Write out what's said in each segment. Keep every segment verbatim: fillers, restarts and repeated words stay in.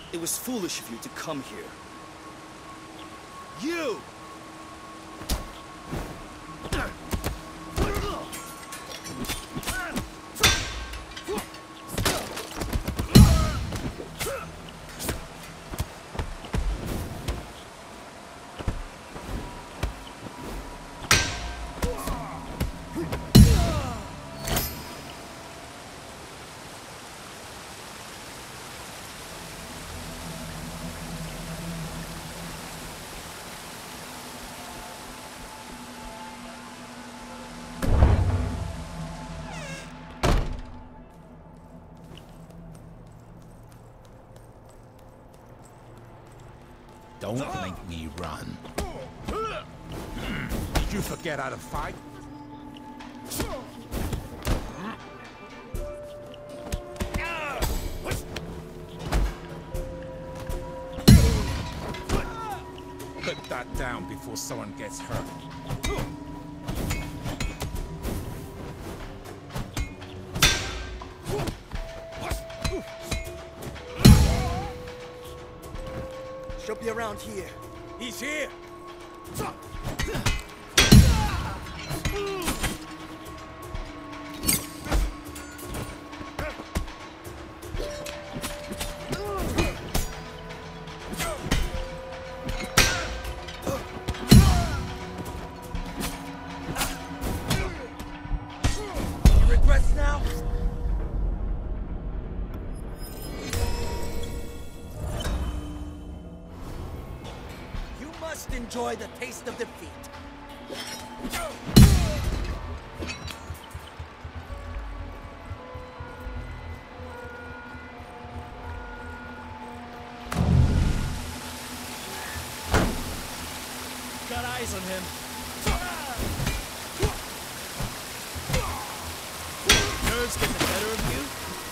It was foolish of you to come here. You! Don't make me run. Did you forget how to fight? Put that down before someone gets hurt. She'll be around here. He's here! You regrets now? Enjoy the taste of defeat. Got eyes on him. Nerves get the better of you?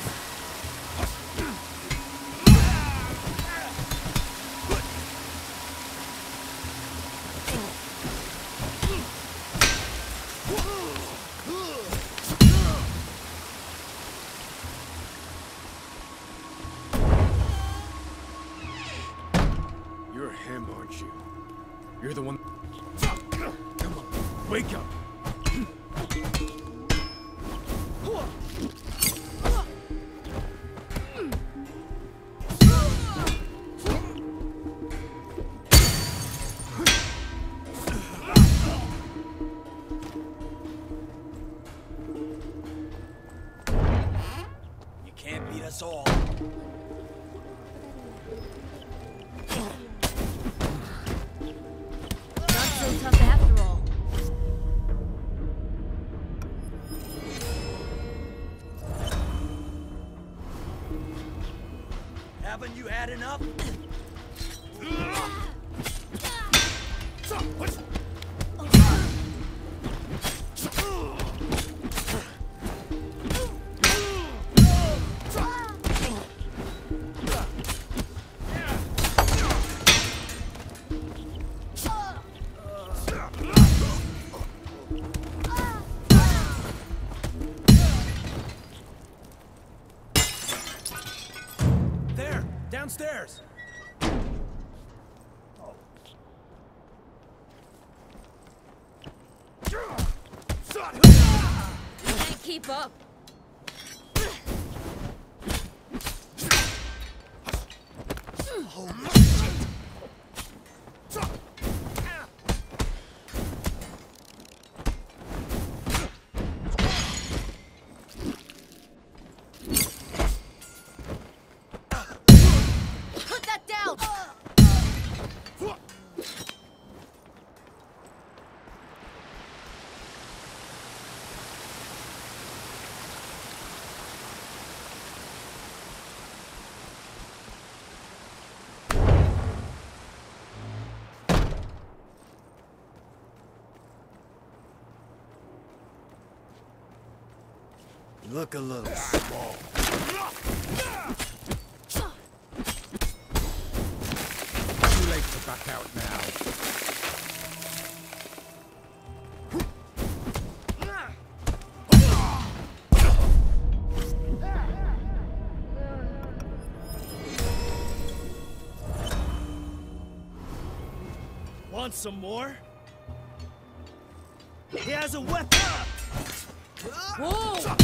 You're him, aren't you? You're the one... Come on, wake up! You can't beat us all. So tough after all. Haven't you had enough? Downstairs! Can't keep up. Holy shit! Put that down! You look a little small. Too late to back out now. Want some more? He has a weapon! Whoa!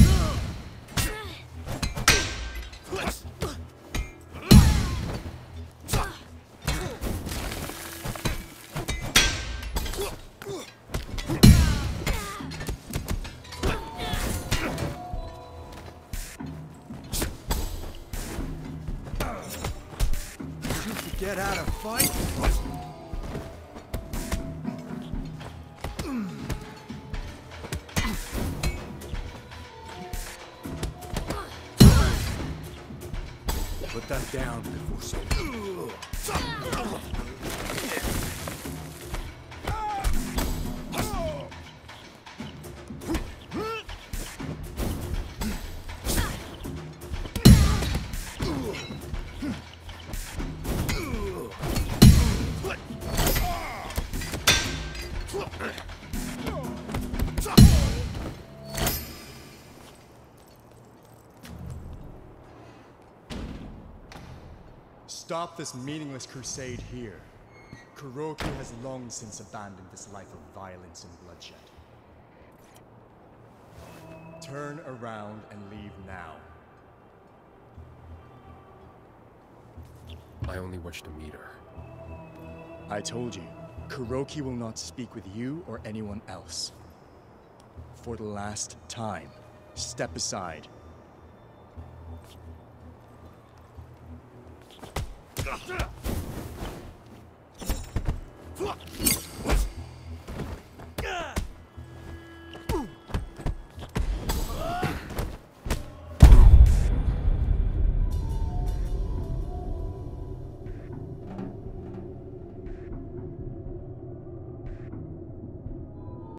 Get out of fight? Put that down before so. Stop this meaningless crusade here. Kuroki has long since abandoned this life of violence and bloodshed. Turn around and leave now. I only wish to meet her. I told you, Kuroki will not speak with you or anyone else. For the last time, step aside. Fuck!